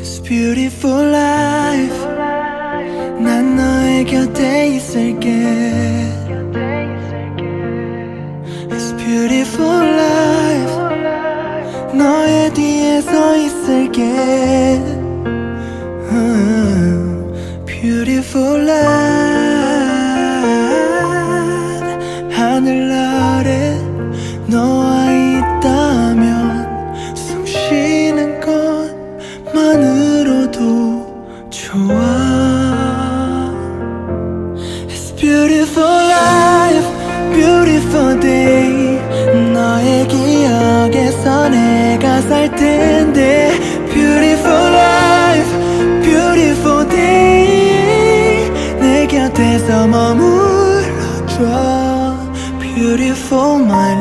It's beautiful life. 난 너의 곁에 있을게. It's beautiful life. 너의 뒤에 서 있을게. Beautiful life. 하늘 아래 너와 있다면 숨 쉬는 것만으로도 좋아. It's beautiful life, beautiful day. 너의 기억에서 내가 살 텐데. Beautiful life, beautiful day. 내 곁에서 머물러줘. Beautiful my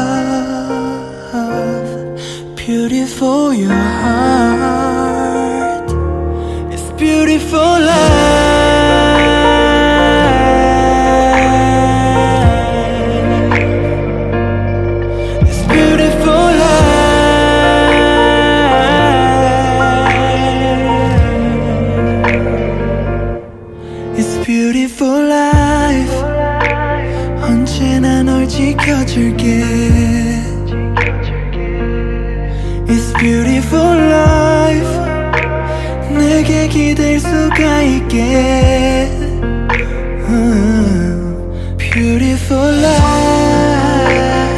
love, beautiful your heart. It's beautiful life. It's beautiful life. It's beautiful life. 언제나 널 지켜줄게. It's beautiful life. 내게 기댈 수가 있게. Beautiful life.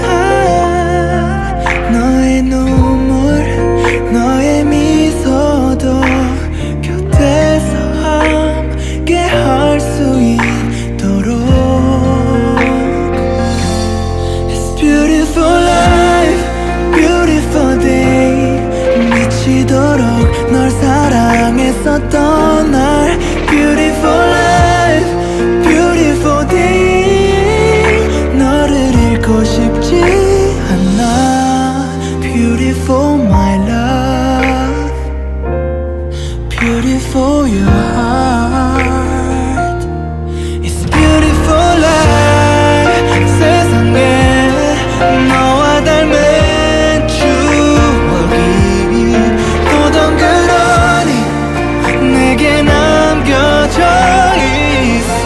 너의 눈물, 너의 미소도 곁에서 함께 할 수 있도록. Beautiful life, beautiful day. 미치도록 널 사랑했었던 날. Beautiful life, beautiful day. 너를 잃고 싶지 않아. Beautiful my love, beautiful your heart. It's beautiful life. 세상에 너와 닮은 추억이 또 덩그러니 내게 남겨져 있어.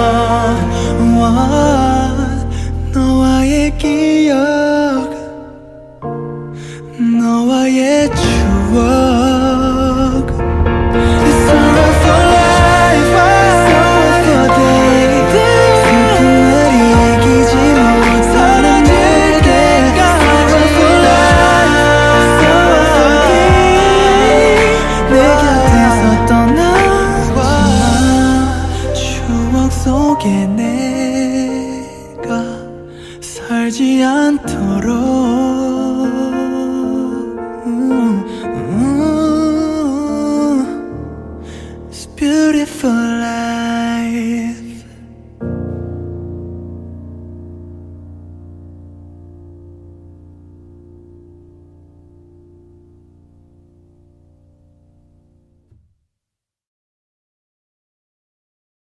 너와의 기억, 너와의 추억. It's all for life, all for day. 슬픔을 이기지 못하는 내게. All for life, all for day. 내 곁에서 떠나지 마. 추억 속에 내가 살지 않도록.